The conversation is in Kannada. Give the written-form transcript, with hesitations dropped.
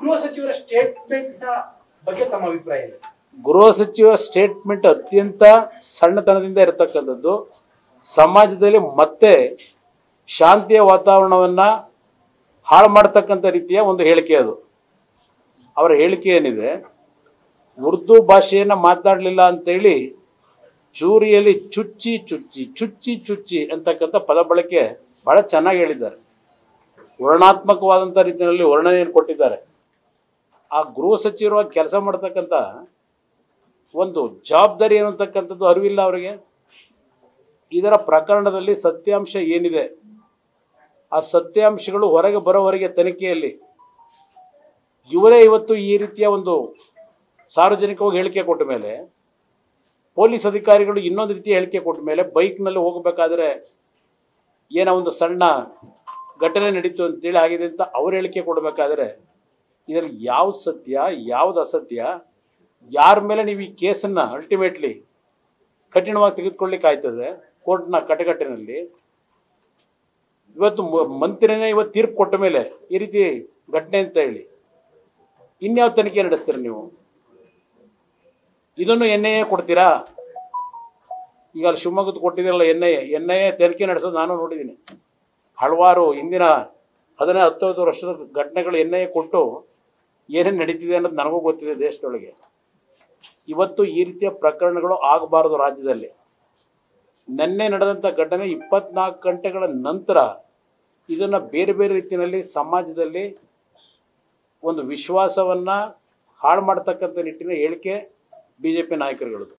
ಗೃಹ ಸಚಿವರ ಸ್ಟೇಟ್ಮೆಂಟ್ ಬಗ್ಗೆ ತಮ್ಮ ಅಭಿಪ್ರಾಯ ಇದೆ? ಗೃಹ ಸಚಿವ ಸ್ಟೇಟ್ಮೆಂಟ್ ಅತ್ಯಂತ ಸಣ್ಣತನದಿಂದ ಇರತಕ್ಕಂಥದ್ದು. ಸಮಾಜದಲ್ಲಿ ಮತ್ತೆ ಶಾಂತಿಯ ವಾತಾವರಣವನ್ನ ಹಾಳು ಮಾಡತಕ್ಕಂಥ ರೀತಿಯ ಒಂದು ಹೇಳಿಕೆ ಅದು. ಅವರ ಹೇಳಿಕೆ ಏನಿದೆ, ಉರ್ದು ಭಾಷೆಯನ್ನ ಮಾತಾಡಲಿಲ್ಲ ಅಂತೇಳಿ ಚೂರಿಯಲ್ಲಿ ಚುಚ್ಚಿ ಚುಚ್ಚಿ ಚುಚ್ಚಿ ಚುಚ್ಚಿ ಅಂತಕ್ಕಂಥ ಪದ ಬಳಕೆ ಬಹಳ ಚೆನ್ನಾಗಿ ಹೇಳಿದ್ದಾರೆ. ವರ್ಣಾತ್ಮಕವಾದಂಥ ರೀತಿಯಲ್ಲಿ ವರ್ಣನೆಯನ್ನು ಕೊಟ್ಟಿದ್ದಾರೆ. ಆ ಗೃಹ ಸಚಿವರಾಗಿ ಕೆಲಸ ಮಾಡ್ತಕ್ಕಂಥ ಒಂದು ಜವಾಬ್ದಾರಿ ಏನಂತಕ್ಕಂಥದ್ದು ಅರಿವಿಲ್ಲ ಅವರಿಗೆ. ಇದರ ಪ್ರಕರಣದಲ್ಲಿ ಸತ್ಯಾಂಶ ಏನಿದೆ, ಆ ಸತ್ಯಾಂಶಗಳು ಹೊರಗೆ ಬರೋವರೆಗೆ ತನಿಖೆಯಲ್ಲಿ ಇವರೇ ಇವತ್ತು ಈ ರೀತಿಯ ಒಂದು ಸಾರ್ವಜನಿಕವಾಗಿ ಹೇಳಿಕೆ ಕೊಟ್ಟ ಮೇಲೆ, ಪೊಲೀಸ್ ಅಧಿಕಾರಿಗಳು ಇನ್ನೊಂದು ರೀತಿಯ ಹೇಳಿಕೆ ಕೊಟ್ಟ ಮೇಲೆ, ಬೈಕ್ನಲ್ಲಿ ಹೋಗಬೇಕಾದ್ರೆ ಏನೋ ಒಂದು ಸಣ್ಣ ಘಟನೆ ನಡೀತು ಅಂತೇಳಿ ಆಗಿದೆ ಅಂತ ಅವ್ರು ಹೇಳಿಕೆ ಕೊಡಬೇಕಾದ್ರೆ ಇದರಲ್ಲಿ ಯಾವ್ದು ಸತ್ಯ ಯಾವ್ದು ಅಸತ್ಯ, ಯಾರ ಮೇಲೆ ನೀವು ಈ ಕೇಸನ್ನು ಅಲ್ಟಿಮೇಟ್ಲಿ ಕಠಿಣವಾಗಿ ತೆಗೆದುಕೊಳ್ಳಿಕ್ಕೆ ಆಯ್ತದೆ ಕೋರ್ಟ್ನ ಕಟಕಟ್ಟಿನಲ್ಲಿ. ಇವತ್ತು ಮಂತ್ರಿನೇ ಇವತ್ತು ತೀರ್ಪು ಕೊಟ್ಟ ಮೇಲೆ ಈ ರೀತಿ ಘಟನೆ ಅಂತ ಹೇಳಿ ಇನ್ಯಾವ ತನಿಖೆ ನಡೆಸ್ತೀರ ನೀವು? ಇದನ್ನು NIA ಕೊಡ್ತೀರಾ? ಈಗ ಅಲ್ಲಿ ಶಿವಮೊಗ್ಗದ ಕೊಟ್ಟಿದ್ದೀರಲ್ಲ NIA ತನಿಖೆ ನಡೆಸೋದು ನಾನು ನೋಡಿದ್ದೀನಿ. ಹಲವಾರು ಹಿಂದಿನ 19 ವರ್ಷದ ಘಟನೆಗಳು NIA ಕೊಟ್ಟು ಏನೇನು ನಡೀತಿದೆ ಅನ್ನೋದು ನನಗೂ ಗೊತ್ತಿದೆ ದೇಶದೊಳಗೆ. ಇವತ್ತು ಈ ರೀತಿಯ ಪ್ರಕರಣಗಳು ಆಗಬಾರದು ರಾಜ್ಯದಲ್ಲಿ. ನಿನ್ನೆ ನಡೆದಂಥ ಘಟನೆ 24 ಗಂಟೆಗಳ ನಂತರ ಇದನ್ನು ಬೇರೆ ಬೇರೆ ರೀತಿಯಲ್ಲಿ ಸಮಾಜದಲ್ಲಿ ಒಂದು ವಿಶ್ವಾಸವನ್ನು ಹಾಳು ಮಾಡ್ತಕ್ಕಂಥ ನಿಟ್ಟಿನ ಹೇಳಿಕೆ BJP ನಾಯಕರುಗಳದು.